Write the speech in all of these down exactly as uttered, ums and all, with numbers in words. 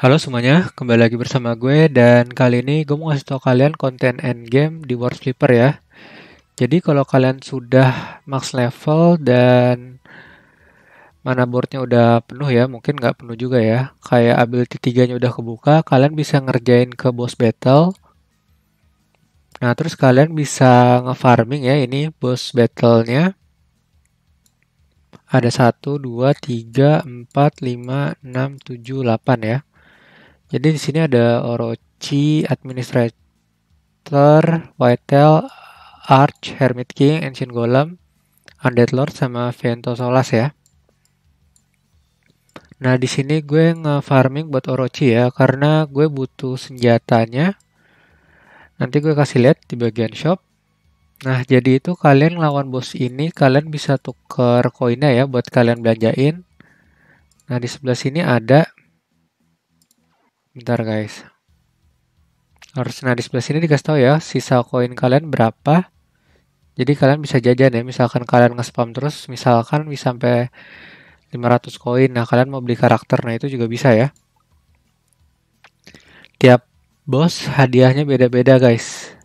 Halo semuanya, kembali lagi bersama gue dan kali ini gue mau ngasih tau kalian konten endgame di World Flipper ya. Jadi kalau kalian sudah max level dan mana boardnya udah penuh ya, mungkin nggak penuh juga ya. Kayak ability tiganya udah kebuka, kalian bisa ngerjain ke boss battle. Nah terus kalian bisa nge-farming ya, ini boss battle-nya. Ada satu, dua, tiga, empat, lima, enam, tujuh, delapan ya. Jadi di sini ada Orochi, Administrator, Whitetail, Arch, Hermit King, Ancient Golem, Undead Lord, sama Vento Solas ya. Nah di sini gue nge-farming buat Orochi ya, karena gue butuh senjatanya. Nanti gue kasih lihat di bagian shop. Nah jadi itu kalian lawan bos ini, kalian bisa tuker koinnya ya buat kalian belanjain. Nah di sebelah sini ada, bentar guys. Harus nah di sebelah sini dikasih tahu ya, sisa koin kalian berapa. Jadi kalian bisa jajan ya, misalkan kalian nge-spam terus, misalkan bisa sampai lima ratus koin. Nah, kalian mau beli karakter, nah itu juga bisa ya. Tiap bos hadiahnya beda-beda, guys.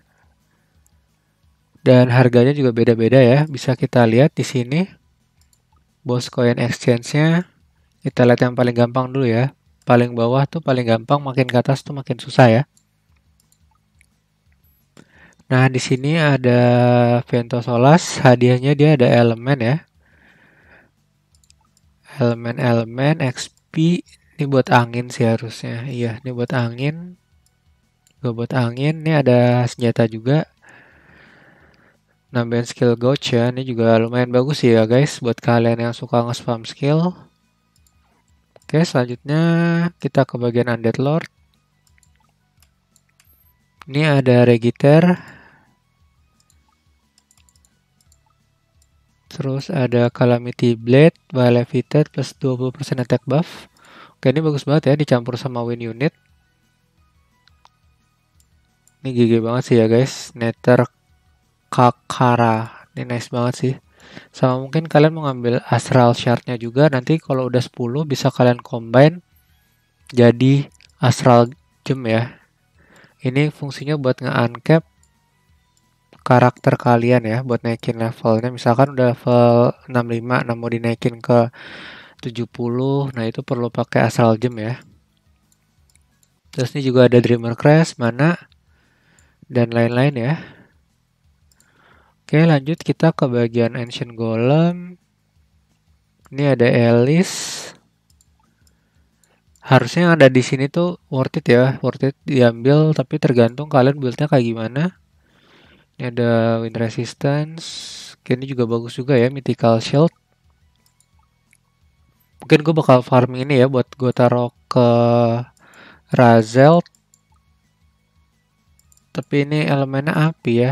Dan harganya juga beda-beda ya. Bisa kita lihat di sini. Bos coin exchange-nya, kita lihat yang paling gampang dulu ya. Paling bawah tuh paling gampang, makin ke atas tuh makin susah ya. Nah, di sini ada Vento Solas, hadiahnya dia ada elemen ya. Elemen-elemen X P, ini buat angin sih harusnya. Iya, ini buat angin. Gue buat angin, ini ada senjata juga. Nambahin skill gauge ya, ini juga lumayan bagus sih ya guys, buat kalian yang suka nge-spam skill. Oke, selanjutnya kita ke bagian Undead Lord. Ini ada Regiter. Terus ada Calamity Blade, by Levitate plus dua puluh persen attack buff. Oke, ini bagus banget ya, dicampur sama win unit. Ini G G banget sih ya guys, Nether Kakara. Ini nice banget sih. Sama mungkin kalian mau ngambil Astral Shard-nya juga. Nanti kalau udah sepuluh bisa kalian combine jadi Astral Gem ya. Ini fungsinya buat nge-uncap karakter kalian ya, buat naikin levelnya. Misalkan udah level enam puluh lima, nah mau dinaikin ke tujuh puluh, nah itu perlu pakai Astral Gem ya. Terus ini juga ada Dreamer Crash, mana, dan lain-lain ya. Oke, lanjut kita ke bagian Ancient Golem. Ini ada Alice. Harusnya yang ada di sini tuh worth it ya, worth it diambil, tapi tergantung kalian build-nya kayak gimana. Ini ada Wind Resistance. Ini juga bagus juga ya, Mythical Shield. Mungkin gue bakal farming ini ya, buat gue taruh ke Razel. Tapi ini elemennya api ya.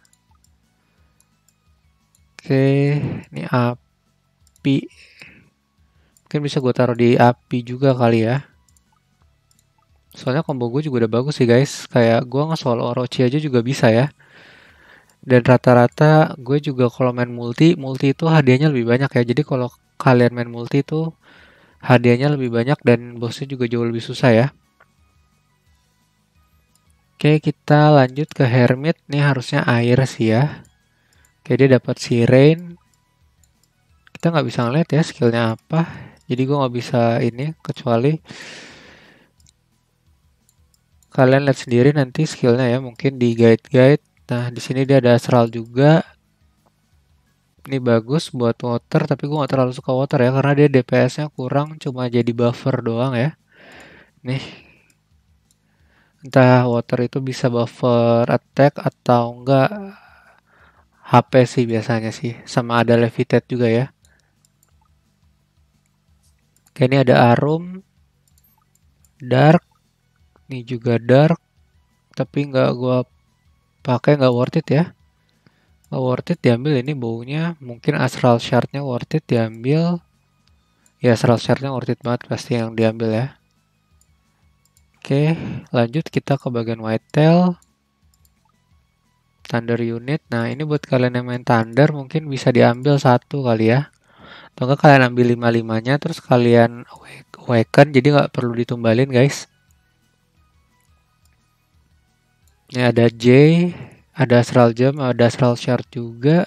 Oke, ini api. Mungkin bisa gue taruh di api juga kali ya. Soalnya combo gue juga udah bagus sih guys. Kayak gue nge-solo Orochi aja juga bisa ya. Dan rata-rata gue juga kalau main multi, multi itu hadiahnya lebih banyak ya. Jadi kalau kalian main multi itu hadiahnya lebih banyak dan bosnya juga jauh lebih susah ya. Oke, kita lanjut ke Hermit. Ini harusnya air sih ya. Oke, dia dapat si Rain. Kita nggak bisa ngeliat ya skillnya apa. Jadi gue nggak bisa ini kecuali kalian lihat sendiri nanti skillnya ya. Mungkin di guide-guide. Nah, di sini dia ada Astral juga. Ini bagus buat water, tapi gue gak terlalu suka water ya, karena dia D P S-nya kurang, cuma jadi buffer doang ya. Nih, entah water itu bisa buffer attack atau enggak H P sih biasanya sih, sama ada levitate juga ya. Oke, ini ada Arum, Dark, ini juga Dark, tapi nggak gue pakai, nggak worth it ya. Nggak worth it diambil ini baunya, mungkin Astral Shard-nya worth it diambil. Ya, Astral Shard-nya worth it banget pasti yang diambil ya. Oke, lanjut kita ke bagian Whitetail. Thunder Unit. Nah, ini buat kalian yang main Thunder mungkin bisa diambil satu kali ya. Atau enggak kalian ambil lima limanya terus kalian awaken jadi nggak perlu ditumbalin guys. Ini ada J, ada Astral Gem, ada Astral Shard juga.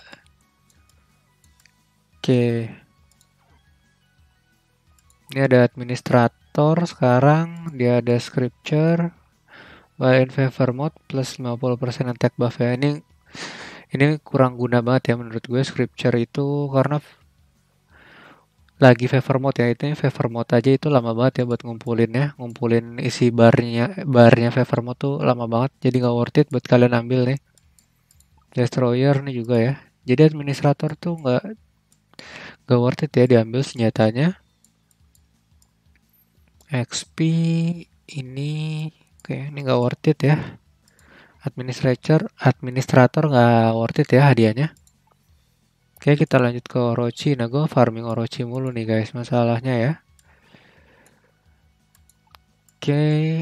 Oke. Ini ada administrator sekarang, dia ada scripture, while in favor mode plus lima puluh persen attack buff ya. Ini ini kurang guna banget ya menurut gue scripture itu karena lagi favor mode ya, itu favor mode aja itu lama banget ya buat ngumpulin ya, ngumpulin isi barnya barnya favor mode tuh lama banget, jadi nggak worth it buat kalian ambil nih. Destroyer nih juga ya, jadi administrator tuh nggak nggak worth it ya diambil senjatanya. X P ini oke, ini nggak worth it ya. Administrator administrator nggak worth it ya hadiahnya. Oke, kita lanjut ke Orochi. Nah, gue farming Orochi mulu nih guys, masalahnya ya. Oke.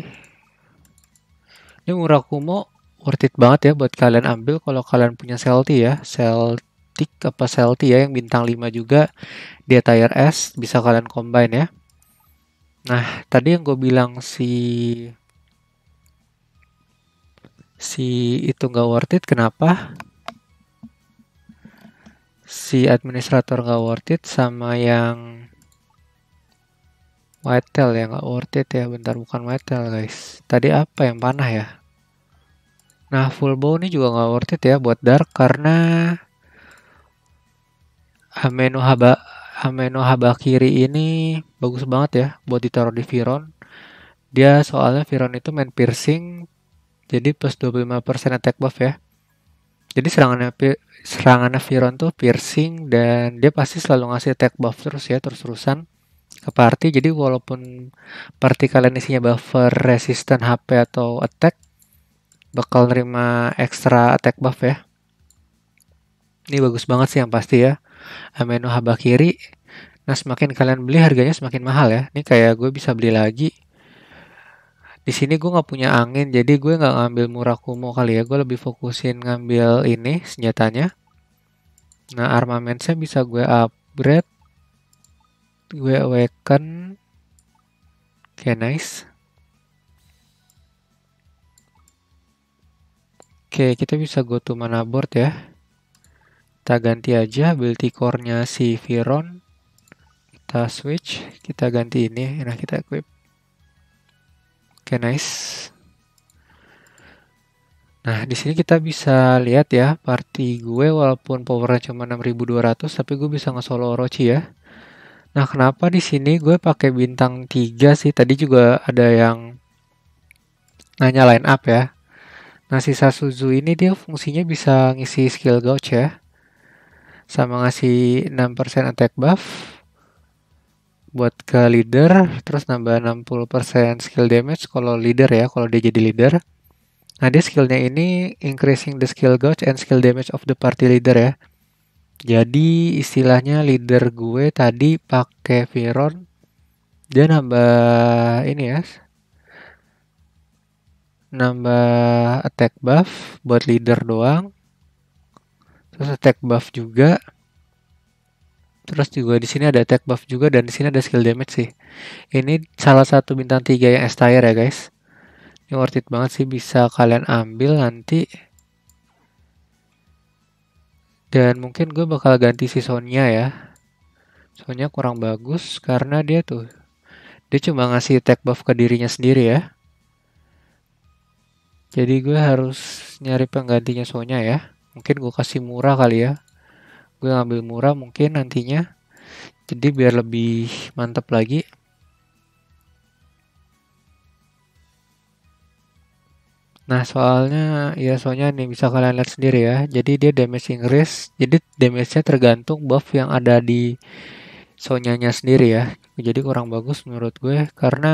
Ini Murakumo worth it banget ya buat kalian ambil kalau kalian punya Celtic ya. Celtic apa Celtic ya yang bintang lima juga. Dia tier S, bisa kalian combine ya. Nah, tadi yang gue bilang si si itu nggak worth it, kenapa? Si administrator nggak worth it sama yang Whitetail ya nggak worth it ya. Bentar, bukan Whitetail guys. Tadi apa yang panah ya? Nah, full bow ini juga nggak worth it ya buat dark karena Ameno Haba Ameno Habakiri ini bagus banget ya buat ditaruh di Viron. Dia soalnya Viron itu main piercing, jadi plus dua puluh lima persen attack buff ya. Jadi serangannya serangannya Viron tuh piercing dan dia pasti selalu ngasih attack buff terus ya, terus-terusan ke party. Jadi walaupun party kalian isinya buffer, resistant H P atau attack, bakal nerima extra attack buff ya. Ini bagus banget sih yang pasti ya. Ameno Habakiri. Nah, semakin kalian beli harganya semakin mahal ya. Ini kayak gue bisa beli lagi. Di sini gue nggak punya angin, jadi gue nggak ngambil Murakumo kali ya. Gue lebih fokusin ngambil ini senjatanya. Nah, armamentsnya bisa gue upgrade. Gue awaken. Oke, okay, nice. Oke, okay, kita bisa go to mana board ya. Kita ganti aja ability core-nya si Viron. Kita switch, kita ganti ini. Nah, kita equip. Oke, okay, nice. Nah, di sini kita bisa lihat ya, party gue walaupun powernya cuma enam ribu dua ratus, tapi gue bisa nge-solo Orochi ya. Nah, kenapa di sini gue pakai bintang tiga sih? Tadi juga ada yang nanya line up ya. Nah, si Sasuzu ini dia fungsinya bisa ngisi skill gauge ya. Sama ngasih enam persen attack buff buat ke leader, terus nambah enam puluh persen skill damage kalau leader ya, kalau dia jadi leader. Nah, dia skillnya ini increasing the skill gauge and skill damage of the party leader ya. Jadi istilahnya leader gue tadi pakai Viron, dia nambah ini ya, nambah attack buff buat leader doang, terus attack buff juga, terus juga di sini ada attack buff juga dan di sini ada skill damage sih. Ini salah satu bintang tiga yang S tier ya guys. Ini worth it banget sih, bisa kalian ambil nanti. Dan mungkin gue bakal ganti si Sonya ya. Sonya kurang bagus karena dia tuh, dia cuma ngasih attack buff ke dirinya sendiri ya. Jadi gue harus nyari penggantinya Sonya ya. Mungkin gue kasih murah kali ya. Gue ngambil murah mungkin nantinya. Jadi biar lebih mantap lagi. Nah, soalnya ya soalnya nih bisa kalian lihat sendiri ya. Jadi dia damage increase. Jadi damage-nya tergantung buff yang ada di Sonyanya sendiri ya. Jadi kurang bagus menurut gue karena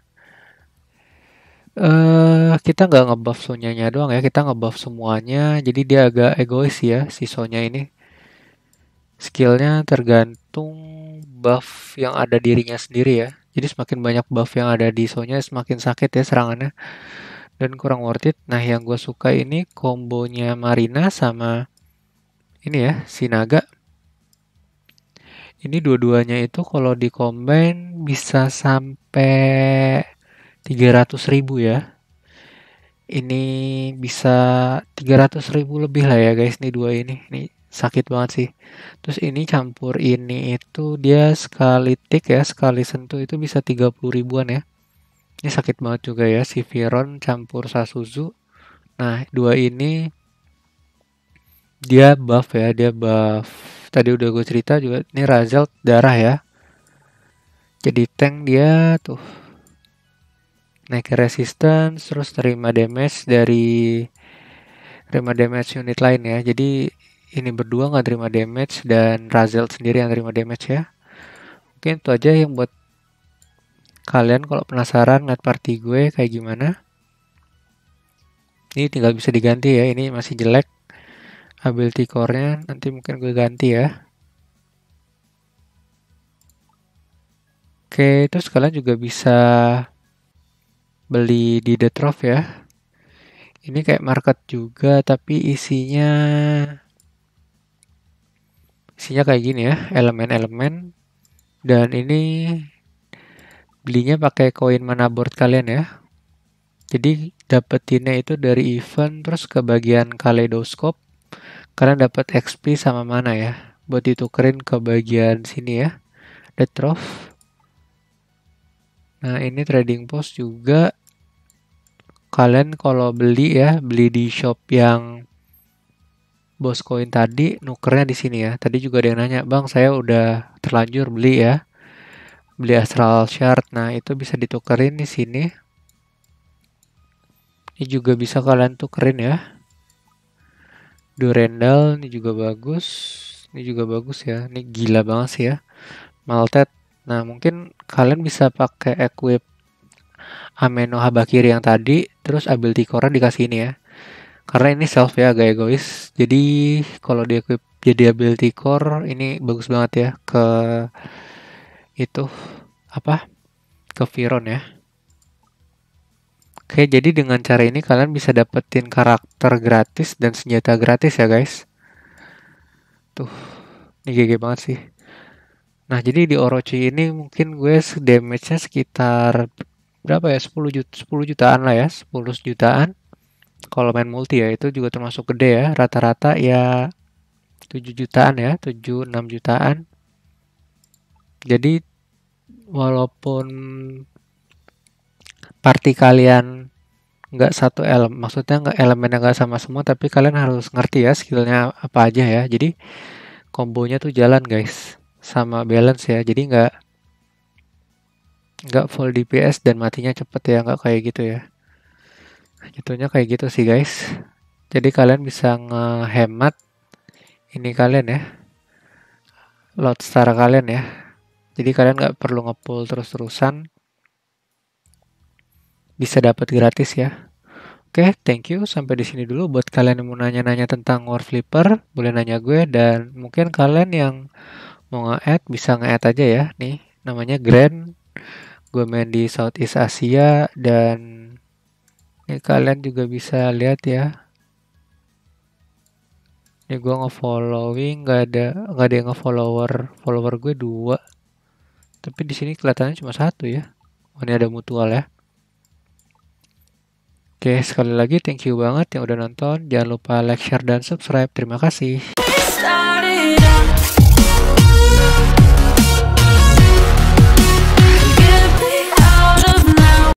uh, kita nggak ngebuff Sonyanya doang ya. Kita ngebuff semuanya. Jadi dia agak egois ya si Sonya ini. Skillnya tergantung buff yang ada dirinya sendiri ya. Jadi semakin banyak buff yang ada di Sonya semakin sakit ya serangannya. Dan kurang worth it. Nah, yang gue suka ini kombonya Marina sama ini ya, si Naga. Ini dua-duanya itu kalau di combine bisa sampai tiga ratus ribu ya. Ini bisa tiga ratus ribu lebih lah ya guys, nih dua ini. Ini sakit banget sih. Terus ini campur ini itu dia sekali tik ya, sekali sentuh itu bisa tiga puluh ribuan ya. Ini sakit banget juga ya, si Viron campur Sasuzu. Nah, dua ini dia buff ya, dia buff. Tadi udah gue cerita juga, ini Razel darah ya. Jadi tank dia tuh naik resistance, terus terima damage dari terima damage unit lain ya. Jadi ini berdua nggak terima damage dan Razel sendiri yang terima damage ya. Mungkin itu aja yang buat kalian kalau penasaran ngeliat party gue kayak gimana. Ini tinggal bisa diganti ya, ini masih jelek ability core-nya, nanti mungkin gue ganti ya. Oke, terus kalian juga bisa beli di The Trough ya. Ini kayak market juga, tapi isinya isinya kayak gini ya, elemen-elemen. Dan ini belinya pakai koin mana board kalian ya. Jadi dapetinnya itu dari event, terus ke bagian Kaleidoscope, kalian dapat X P sama mana ya, buat ditukerin ke bagian sini ya, The Trough. Nah ini trading post juga, kalian kalau beli ya, beli di shop yang Boss Coin tadi, nukernya di sini ya. Tadi juga ada yang nanya, bang saya udah terlanjur beli ya, beli Astral Shard. Nah itu bisa ditukerin di sini. Ini juga bisa kalian tukerin ya. Durendal ini juga bagus. Ini juga bagus ya. Ini gila banget sih ya. Maltet. Nah mungkin kalian bisa pakai equip Ameno Habakiri yang tadi, terus ability core dikasih ini ya. Karena ini self ya, agak egois. Jadi kalau di equip jadi ability core ini bagus banget ya ke itu apa? Ke Viron ya. Oke, jadi dengan cara ini kalian bisa dapetin karakter gratis dan senjata gratis ya guys. Tuh, ini G G banget sih. Nah, jadi di Orochi ini mungkin gue damage-nya sekitar berapa ya? sepuluh juta, sepuluh jutaan lah ya, sepuluh jutaan. Kalau main multi ya, itu juga termasuk gede ya. Rata-rata ya tujuh jutaan ya, tujuh enam jutaan. Jadi walaupun party kalian nggak satu elemen, maksudnya nggak elemennya nggak sama semua, tapi kalian harus ngerti ya skillnya apa aja ya. Jadi kombonya tuh jalan guys, sama balance ya. Jadi nggak nggak full D P S dan matinya cepet ya, nggak kayak gitu ya. Itunya kayak gitu sih guys. Jadi kalian bisa ngehemat ini kalian ya, load star kalian ya. Jadi kalian nggak perlu ngepull terus-terusan, bisa dapat gratis ya. Oke, thank you. Sampai di sini dulu. Buat kalian yang mau nanya-nanya tentang War Flipper, boleh nanya gue. Dan mungkin kalian yang mau nge-add, bisa nge-add aja ya. Nih, namanya Grand. Gue main di Southeast Asia. Dan ini kalian juga bisa lihat ya. Ini gue nge-following, nggak ada nggak ada yang nge-follower. Follower gue dua. Tapi di sini kelihatannya cuma satu ya. Oh, ini ada mutual ya. Oke, sekali lagi thank you banget yang udah nonton. Jangan lupa like, share, dan subscribe. Terima kasih.